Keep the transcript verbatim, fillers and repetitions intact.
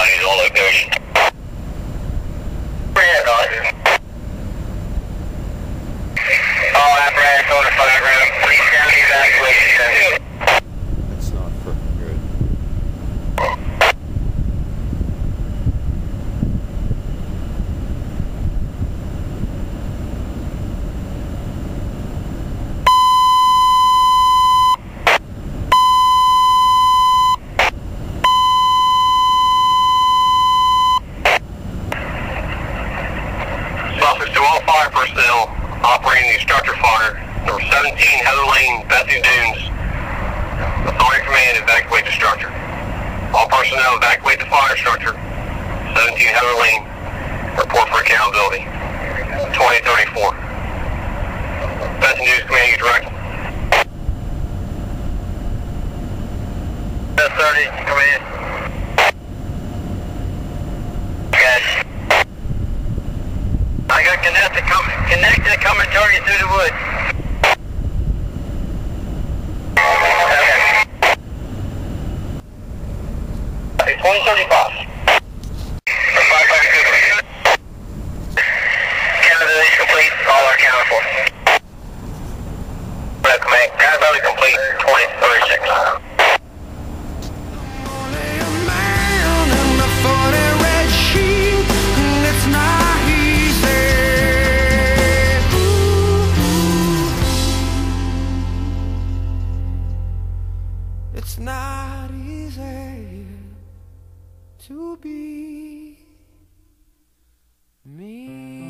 Everybody's on location. Yeah, dog. All apparatus on the fire room. Please stand the evacuation. That's not freaking good. Officers to all fire personnel operating the structure fire, number seventeen Heather Lane, Bethany Dunes. Authority command, evacuate the structure. All personnel evacuate the fire structure. seventeen Heather Lane, report for accountability. twenty thirty-four. Bethany Dunes, command you direct. thirty, command. Yes. I got connected, com connected coming toward you through the woods. Okay. twenty thirty-five. Canada is complete, all are accounted for. Red command, Canada complete, twenty thirty-six. It's not easy to be me.